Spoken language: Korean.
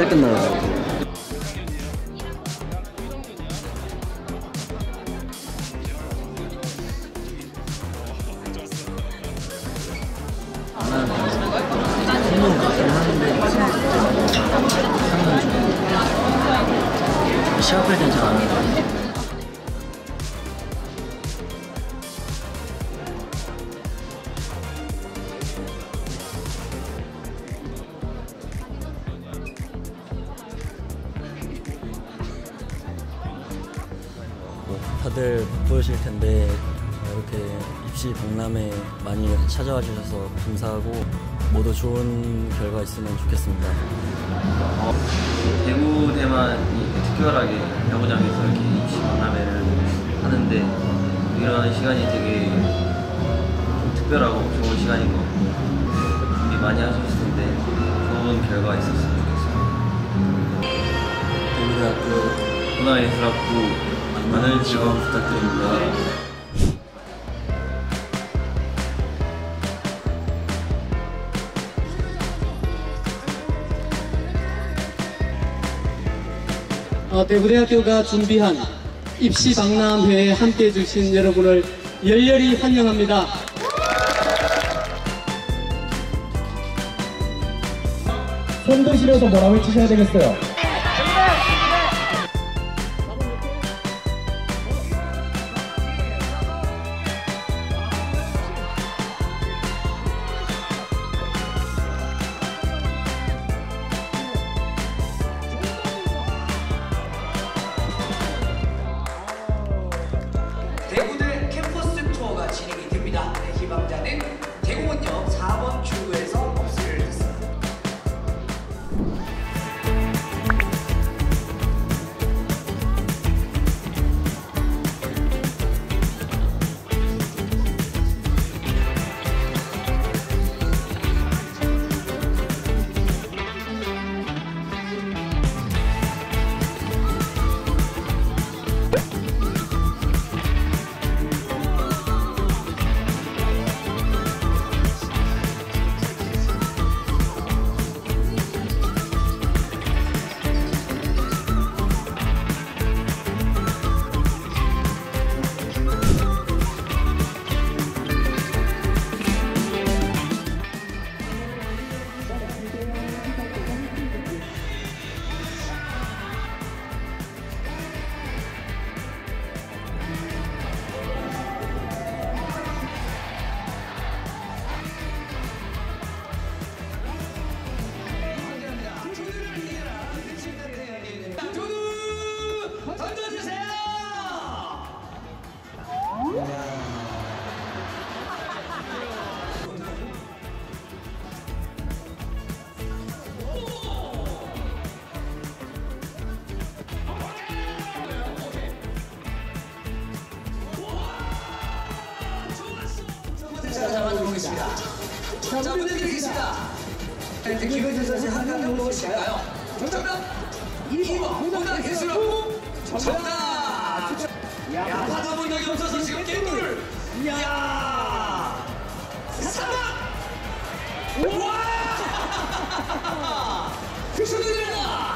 빨리 끝나요. 시합할 땐 잘 안 하거든요. 다들 바쁘실 텐데 이렇게 입시 박람회 많이 찾아와 주셔서 감사하고 모두 좋은 결과 있으면 좋겠습니다. 대구 대만이 특별하게 야구장에서 이렇게 입시 박람회를 하는데 이런 시간이 되게 좀 특별하고 좋은 시간인 것 같고 준비 많이 하셨을 텐데 좋은 결과 있었으면 좋겠습니다. 대구대학교 문화예술학부 많은 지원 부탁드립니다. 대구대학교가 준비한 입시 박람회에 함께해 주신 여러분을 열렬히 환영합니다. 손 드시면서 뭐라 외치셔야 되겠어요? 대구대 캠퍼스 투어가 진행이 됩니다. 희망자는 대공원역 4번 출구에서 접수를 했습니다. 잡아드리겠습니다. 정답드리겠습니다. 기회를 주셔서 한강을 무엇일까요? 정답! 2번 문화예술학부 정답! 야, 받아본 적이 없어서 지금 갱도를 이야! 3번! 우와! 축하드립니다!